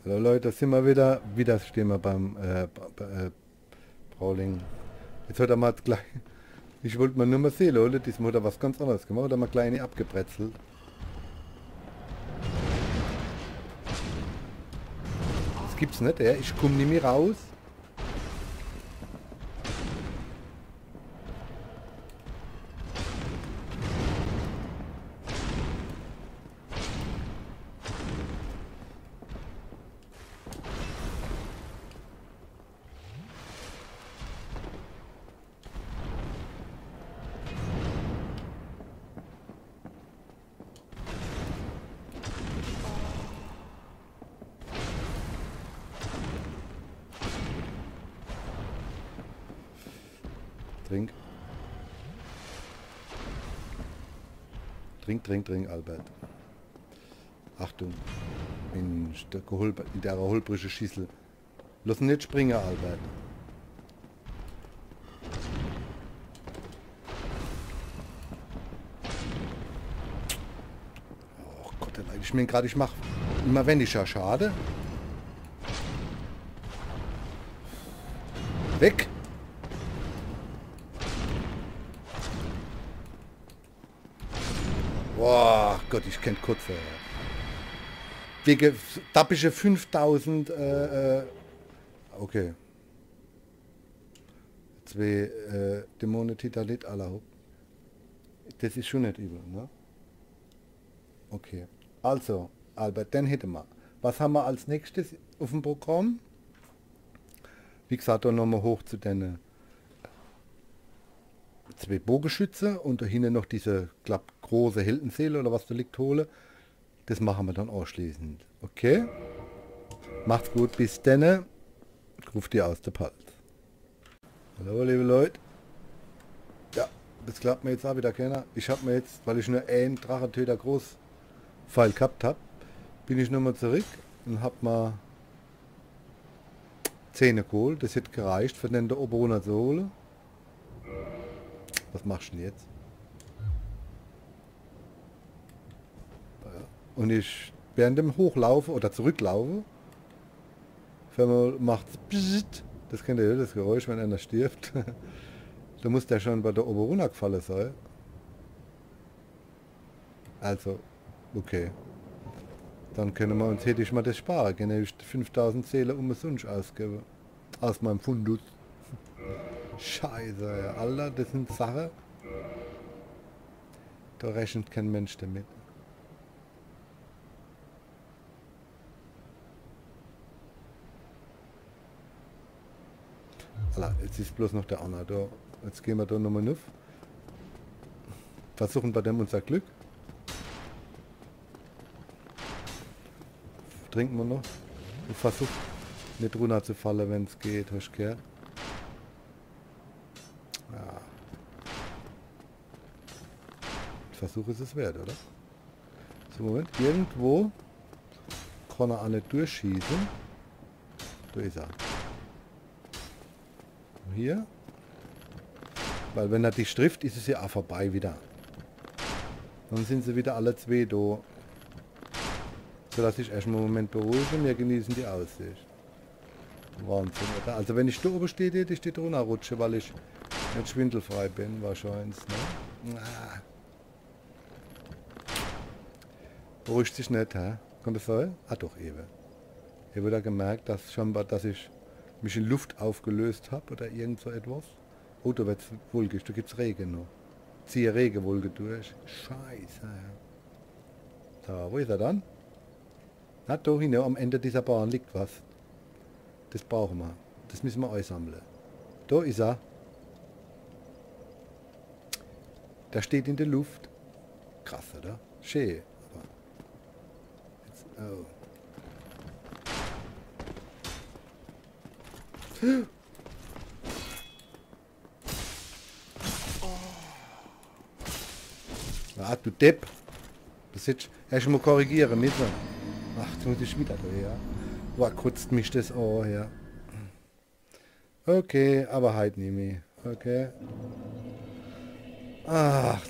Hallo Leute, sind wir wieder. Wieder stehen wir beim Brawling. Jetzt hat er mal gleich. Ich wollte mal nur mal sehen, Leute. Diesmal hat er was ganz anderes gemacht. Hat er mal kleine abgebrezelt. Das gibt's nicht, ja. Ich komme nicht mehr raus. Trink. Trink, Albert. Achtung. In der holprige Schüssel. Lass ihn nicht springen, Albert. Oh Gott, ich meine gerade, ich mache immer weniger Schade. Weg! Boah, Gott, ich kennt kurz. Wegen tappische 5000, okay. Zwei Dämonen Titalit aller. Das ist schon nicht übel, ne? Okay. Also, Albert, dann hätten wir. Was haben wir als nächstes auf dem Programm? Wie gesagt, da nochmal hoch zu den zwei Bogenschütze und dahinter noch diese, glaub, große Heldenseele oder was da liegt, hole. Das machen wir dann anschließend. Okay? Macht's gut, bis denne. Ich ruf dir aus der Palz. Hallo, liebe Leute. Ja, das klappt mir jetzt auch wieder keiner. Ich habe mir jetzt, weil ich nur einen Drachentöter Großpfeil gehabt habe, bin ich nochmal zurück und habe mal 10 geholt. Das hätte gereicht für den der Oberrunner zu holen. Was machst du denn jetzt? Und ich während dem Hochlaufe oder Zurücklaufe, macht es, das kennt ihr, das Geräusch, wenn einer stirbt. Da muss der schon bei der Oberruna gefallen sein. Also, okay. Dann können wir uns, hätte ich mal das sparen, können ich 5000 Seelen umsonst ausgeben. Aus meinem Fundus. Scheiße, ja. Alter, das sind Sachen, da rechnet kein Mensch damit. Alter, jetzt ist bloß noch der Anna da. Jetzt gehen wir da nochmal auf. Versuchen bei dem unser Glück. Trinken wir noch. Und versuchen nicht runter zu fallen, wenn es geht, hast du gehört? Ja. Versuch ist es wert, oder? So, Moment. Irgendwo kann er auch nicht durchschießen. Da ist er. Hier. Weil wenn er dich trifft, ist es ja auch vorbei wieder. Dann sind sie wieder alle zwei da. So dass ich erstmal einen Moment beruhigen. Wir genießen die Aussicht. Wahnsinn, oder? Also wenn ich da oben stehe, hätte ich die drunter rutsche, weil ich nicht schwindelfrei bin, wahrscheinlich. Ne? Ah. Beruhigt sich nicht, hä? Kann das sein? Ah doch, eben. Ich habe da gemerkt, dass scheinbar, dass ich mich in Luft aufgelöst habe oder irgend so etwas. Oh, da wird es wolkig, da gibt es Regen noch. Ziehe Regenwolke durch. Scheiße. So, wo ist er dann? Na, da hinten am Ende dieser Bahn liegt was. Das brauchen wir. Das müssen wir einsammeln. Da ist er. Der steht in der Luft. Krass, oder? Schön. Aber jetzt, oh. Ah, du Depp. Das hätte ich erst mal korrigieren müssen. Ach, jetzt muss ich wieder da, ja. Boah, kotzt mich das an, ja. Okay, aber halt nicht mehr. Okay. Ach,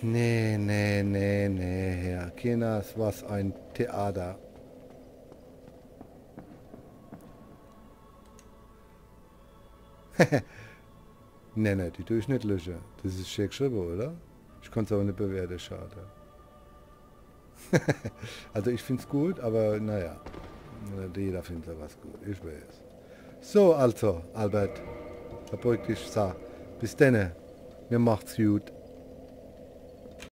nee, Herr Kinders, was ein Theater. Nee, die tue ich nicht löschen. Das ist schön geschrieben, oder? Ich kann es aber nicht bewerten, schade. Also ich finde es gut, aber naja, nicht jeder findet sowas gut, ich weiß. So, also, Albert, verbeug dich, so, bis denne, mir macht's gut.